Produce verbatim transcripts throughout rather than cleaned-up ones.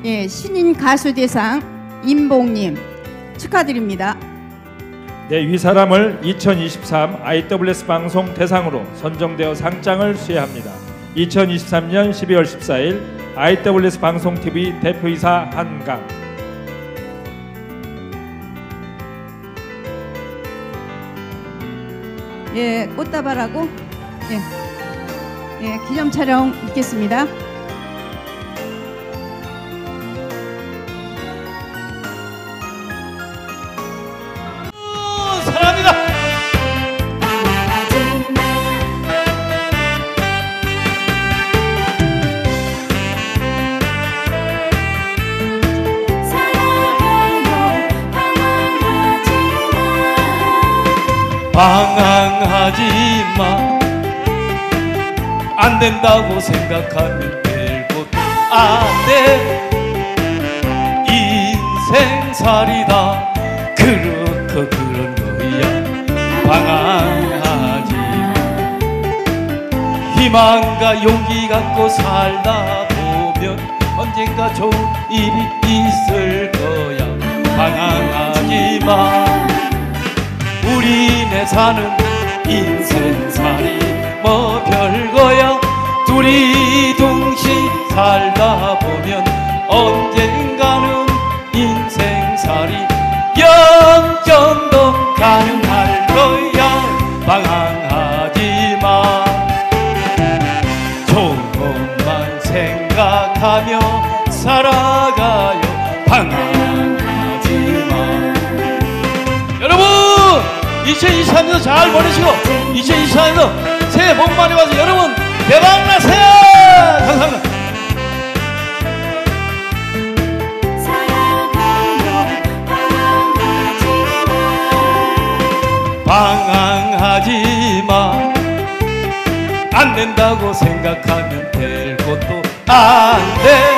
예, 신인 가수 대상 임봉님 축하드립니다. 네, 이 사람을 이천이십삼 아이더블유에스 방송 대상으로 선정되어 상장을 수여합니다. 이천이십삼 년 십이월 십사일 아이더블유에스 방송 티비 대표이사 한강. 예, 꽃다발하고 예, 예, 기념 촬영 있겠습니다. 사랑합니다. 방황하지마. 안 된다고 생각하면 될 것도 안돼. 인생살이다. 그렇고 그런 거야. 방황하지마. 희망과 용기 갖고 살다 보면 언젠가 좋은 일이 있을 거야. 방황하지마. 우리네 사는 인생살이 뭐 별거야. 두리둥실 살다 보면 언젠가는 인생살이 영점도 가능할 거야. 방황하지마. 조금만 생각하며 살아가요. 방황하지마. 여러분 이천이십삼 년도 잘 보내시고 이천이십사 년도 새해 복 많이 받으세요. 여러분 대박 나세요. 감사합니다. 방황하지마. 안 된다고 생각하면 될 것도 안돼.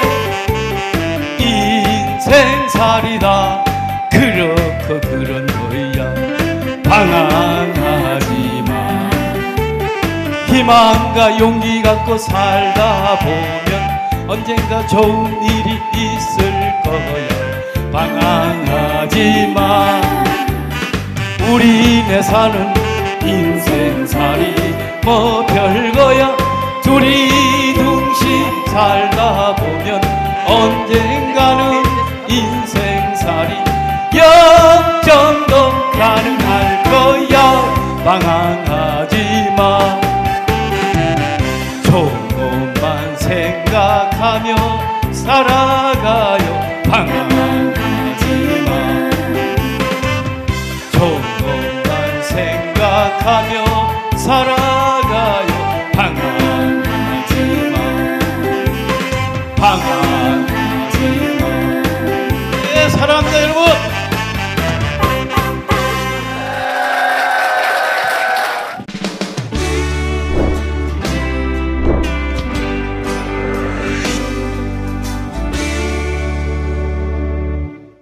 인생살이다. 그렇고 그런 거야. 방황하지마. 희망과 용기 갖고 살다 보면 언젠가 좋은 일이 있을 거야. 방황하지마. 우리네 사는 인생살이 뭐 별거야. 두리둥실 살다 보면 언젠가는 인생살이 영점도 가능할 거야. 방황하지마. 조금만 생각하며 살아가요. 방황하지마. 조금만 생각하며 살아가요. 방황하지마. 방황